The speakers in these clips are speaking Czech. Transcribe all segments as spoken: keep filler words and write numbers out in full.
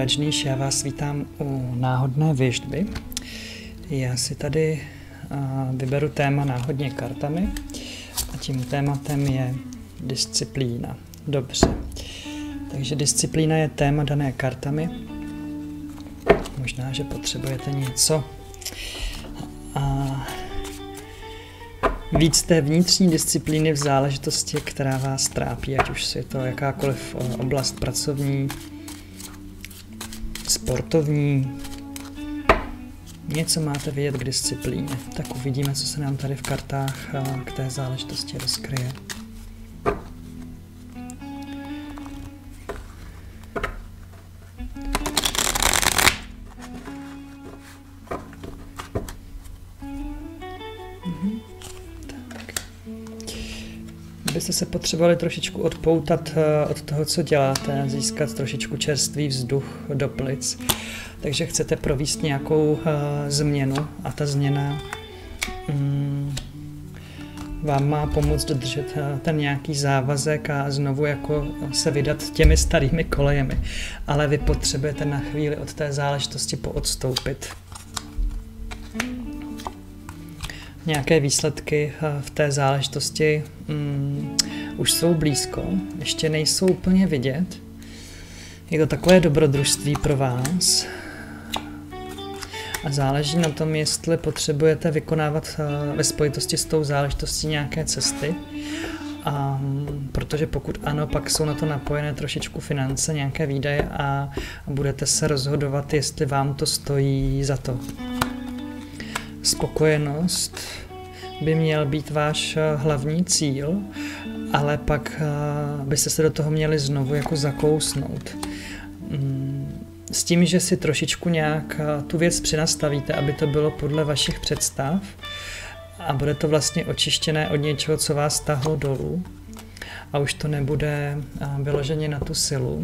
Rajneesh, já vás vítám u náhodné věštby. Já si tady uh, vyberu téma náhodně kartami a tím tématem je disciplína. Dobře, takže disciplína je téma dané kartami. Možná, že potřebujete něco a víc té vnitřní disciplíny v záležitosti, která vás trápí, ať už je to jakákoliv oblast pracovní, sportovní, něco máte vědět k disciplíně. Tak uvidíme, co se nám tady v kartách k té záležitosti rozkryje. Byste se potřebovali trošičku odpoutat od toho, co děláte, získat trošičku čerstvý vzduch do plic. Takže chcete provést nějakou uh, změnu a ta změna um, vám má pomoct dodržet uh, ten nějaký závazek a znovu jako se vydat těmi starými kolejemi. Ale vy potřebujete na chvíli od té záležitosti poodstoupit. Nějaké výsledky v té záležitosti um, už jsou blízko, ještě nejsou úplně vidět. Je to takové dobrodružství pro vás a záleží na tom, jestli potřebujete vykonávat uh, ve spojitosti s tou záležitostí nějaké cesty. A, protože pokud ano, pak jsou na to napojené trošičku finance, nějaké výdaje a, a budete se rozhodovat, jestli vám to stojí za to. Spokojenost by měl být váš hlavní cíl, ale pak byste se do toho měli znovu jako zakousnout. S tím, že si trošičku nějak tu věc přinastavíte, aby to bylo podle vašich představ a bude to vlastně očištěné od něčeho, co vás tahlo dolů a už to nebude vyloženě na tu silu.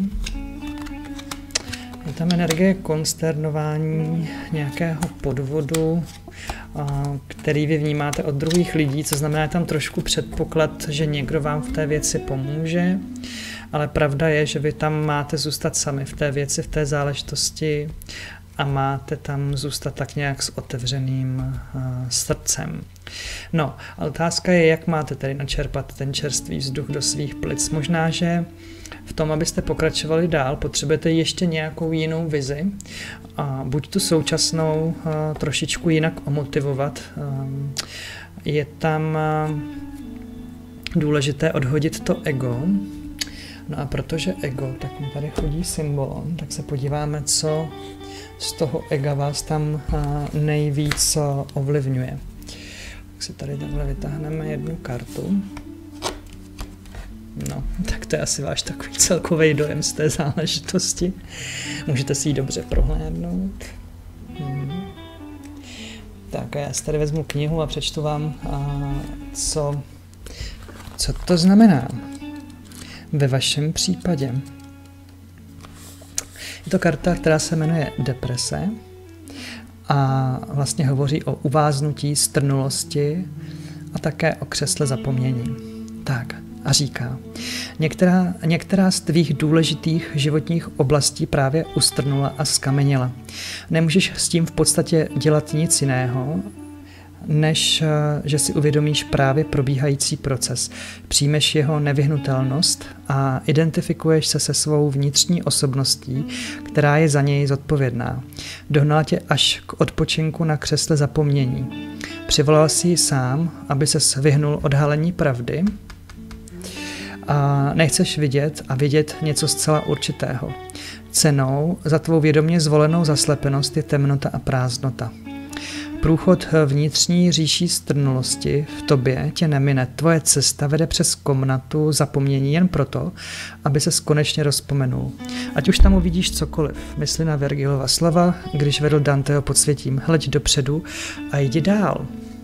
Je tam energie konsternování, nějakého podvodu, který vy vnímáte od druhých lidí, co znamená, je tam trošku předpoklad, že někdo vám v té věci pomůže, ale pravda je, že vy tam máte zůstat sami v té věci, v té záležitosti a máte tam zůstat tak nějak s otevřeným uh, srdcem. No, a otázka je, jak máte tedy načerpat ten čerstvý vzduch do svých plic. Možná, že v tom, abyste pokračovali dál, potřebujete ještě nějakou jinou vizi. A buď tu současnou a, trošičku jinak omotivovat. A, je tam a, důležité odhodit to ego. No a protože ego, tak mi tady chodí symbol, tak se podíváme, co z toho ega vás tam a, nejvíc a, ovlivňuje. Tak si tady takhle vytáhneme jednu kartu. No, tak to je asi váš takový celkový dojem z té záležitosti. Můžete si ji dobře prohlédnout. Hmm. Tak a já si tady vezmu knihu a přečtu vám, a co, co to znamená ve vašem případě. Je to karta, která se jmenuje Deprese a vlastně hovoří o uváznutí, strnulosti a také o křesle zapomnění. Tak. A říká, některá, některá z tvých důležitých životních oblastí právě ustrnula a skameněla. Nemůžeš s tím v podstatě dělat nic jiného, než že si uvědomíš právě probíhající proces. Přijmeš jeho nevyhnutelnost a identifikuješ se se svou vnitřní osobností, která je za něj zodpovědná. Dohnala tě až k odpočinku na křesle zapomnění. Přivolal si ji sám, aby ses vyhnul odhalení pravdy, a nechceš vidět a vidět něco zcela určitého. Cenou za tvou vědomě zvolenou zaslepenost je temnota a prázdnota. Průchod vnitřní říší strnulosti v tobě tě nemine. Tvoje cesta vede přes komnatu zapomnění jen proto, aby ses konečně rozpomenul. Ať už tam uvidíš cokoliv. Mysli na Vergilova slova, když vedl Danteho podsvětím. Hleď dopředu a jdi dál.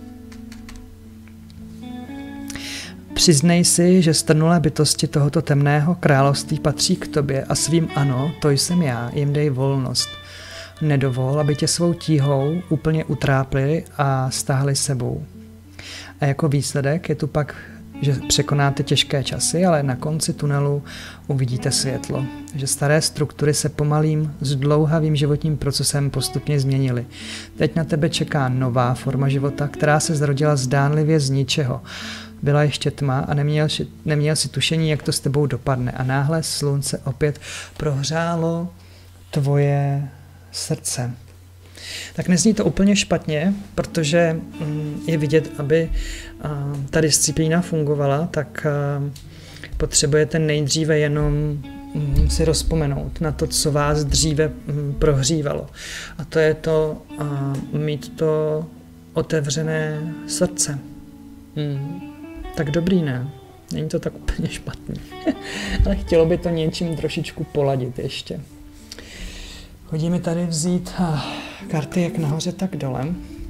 Přiznej si, že strnulé bytosti tohoto temného království patří k tobě a svým ano, to jsem já, jim dej volnost. Nedovol, aby tě svou tíhou úplně utrápli a stáhli sebou. A jako výsledek je tu pak že překonáte těžké časy, ale na konci tunelu uvidíte světlo. Že staré struktury se pomalým, zdlouhavým životním procesem postupně změnily. Teď na tebe čeká nová forma života, která se zrodila zdánlivě z ničeho. Byla ještě tma a neměl, neměl si tušení, jak to s tebou dopadne. A náhle slunce opět prohřálo tvoje srdce. Tak nezní to úplně špatně, protože je vidět, aby ta disciplína fungovala, tak potřebujete nejdříve jenom si rozpomenout na to, co vás dříve prohřívalo. A to je to mít to otevřené srdce. Hmm. Tak dobrý, ne? Není to tak úplně špatný. Ale chtělo by to něčím trošičku poladit ještě. Hodí mi tady vzít karty jak nahoře, tak dole.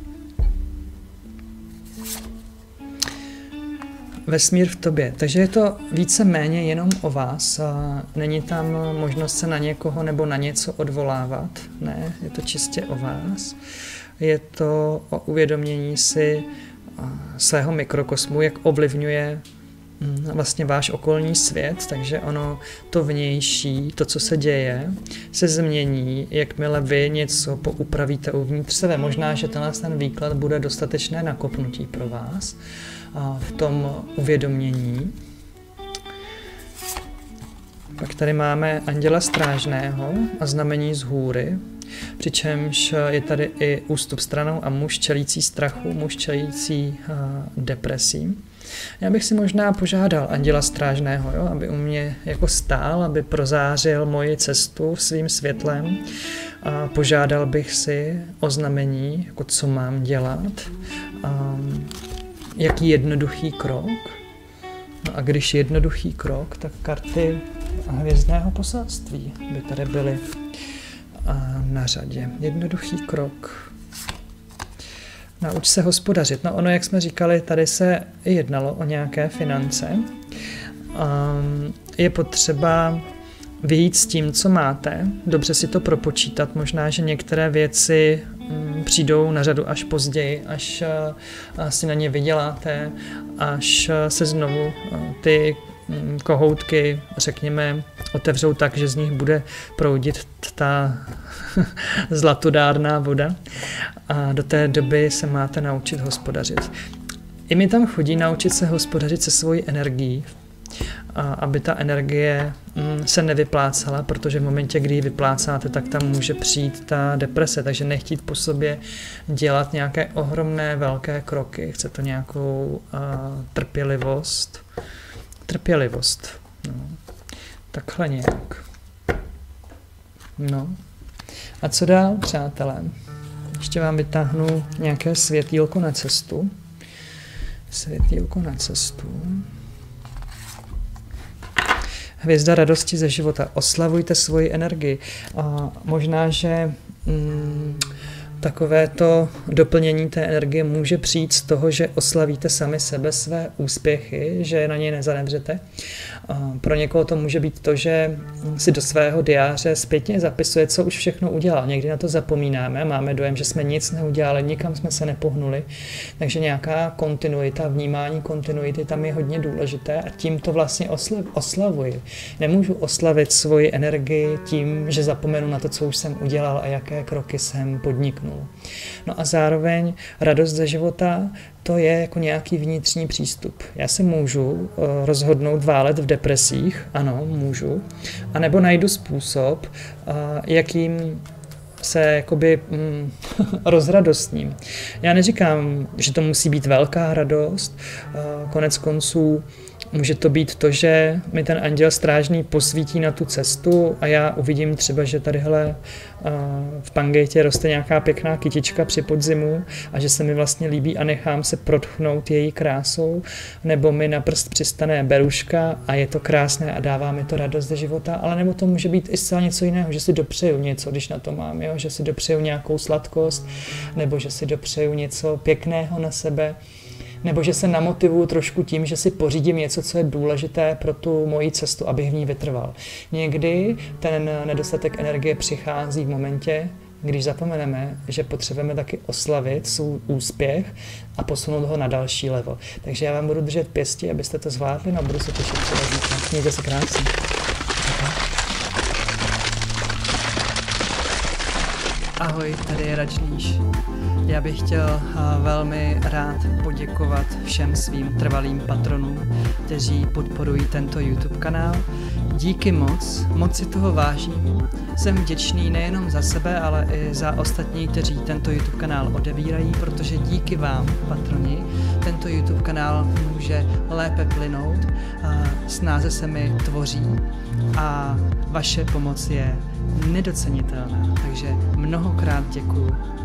Vesmír v tobě. Takže je to více-méně jenom o vás. Není tam možnost se na někoho nebo na něco odvolávat. Ne, je to čistě o vás. Je to o uvědomění si svého mikrokosmu, jak ovlivňuje vlastně váš okolní svět, takže ono to vnější, to, co se děje, se změní, jakmile vy něco poupravíte uvnitř sebe. Možná, že tenhle ten výklad bude dostatečné nakopnutí pro vás v tom uvědomění. Pak tady máme anděla strážného a znamení z hůry, přičemž je tady i ústup stranou a muž čelící strachu, muž čelící uh, depresím. Já bych si možná požádal anděla strážného, jo, aby u mě jako stál, aby prozářil moji cestu svým světlem. A požádal bych si o znamení, jako co mám dělat, um, jaký jednoduchý krok. No a když jednoduchý krok, tak karty hvězdného poselství by tady byly na řadě. Jednoduchý krok. Nauč se hospodařit. No ono, jak jsme říkali, tady se jednalo o nějaké finance. Um, je potřeba vyjít s tím, co máte, dobře si to propočítat. Možná, že některé věci um, přijdou na řadu až později, až uh, si na ně vyděláte, až uh, se znovu uh, ty um, kohoutky, řekněme, otevřou tak, že z nich bude proudit ta zlatodárná voda. A do té doby se máte naučit hospodařit. I mi tam chodí naučit se hospodařit se svojí energií, a aby ta energie se nevyplácala, protože v momentě, kdy ji vyplácáte, tak tam může přijít ta deprese, takže nechtít po sobě dělat nějaké ohromné velké kroky. Chce to nějakou uh, trpělivost. Trpělivost. No. Takhle nějak. No. A co dál, přátelé? Ještě vám vytáhnu nějaké světýlko na cestu. Světýlko na cestu. Hvězda radosti ze života. Oslavujte svoji energii. A možná, že mm, takovéto doplnění té energie může přijít z toho, že oslavíte sami sebe, své úspěchy, že na něj nezanevřete. A pro někoho to může být to, že si do svého diáře zpětně zapisuje, co už všechno udělal. Někdy na to zapomínáme, máme dojem, že jsme nic neudělali, nikam jsme se nepohnuli. Takže nějaká kontinuita, vnímání kontinuity tam je hodně důležité a tím to vlastně oslavuji. Nemůžu oslavit svoji energii tím, že zapomenu na to, co už jsem udělal a jaké kroky jsem podniknul. No a zároveň radost ze života, to je jako nějaký vnitřní přístup. Já se můžu uh, rozhodnout válet v depresích, ano, můžu, anebo najdu způsob, uh, jakým se jakoby mm, rozradostním. Já neříkám, že to musí být velká radost, uh, konec konců může to být to, že mi ten anděl strážný posvítí na tu cestu a já uvidím třeba, že tadyhle v Pangejtě roste nějaká pěkná kytička při podzimu a že se mi vlastně líbí a nechám se protchnout její krásou, nebo mi na prst přistane beruška a je to krásné a dává mi to radost ze života, ale nebo to může být i zcela něco jiného, že si dopřeju něco, když na to mám, jo? Že si dopřeju nějakou sladkost, nebo že si dopřeju něco pěkného na sebe, nebo že se namotivuju trošku tím, že si pořídím něco, co je důležité pro tu moji cestu, abych v ní vytrval. Někdy ten nedostatek energie přichází v momentě, když zapomeneme, že potřebujeme taky oslavit svůj úspěch a posunout ho na další level. Takže já vám budu držet pěstí, abyste to zvládli, no a budu se těšit třeba zítra. Mějte se krásně. Ahoj, tady je Račníš. Já bych chtěl velmi rád poděkovat všem svým trvalým patronům, kteří podporují tento YouTube kanál. Díky moc, moc si toho vážím. Jsem vděčný nejenom za sebe, ale i za ostatní, kteří tento YouTube kanál odevírají, protože díky vám, patroni, tento YouTube kanál může lépe plynout, snáze se mi tvoří a vaše pomoc je nedocenitelná. Takže mnohokrát děkuju.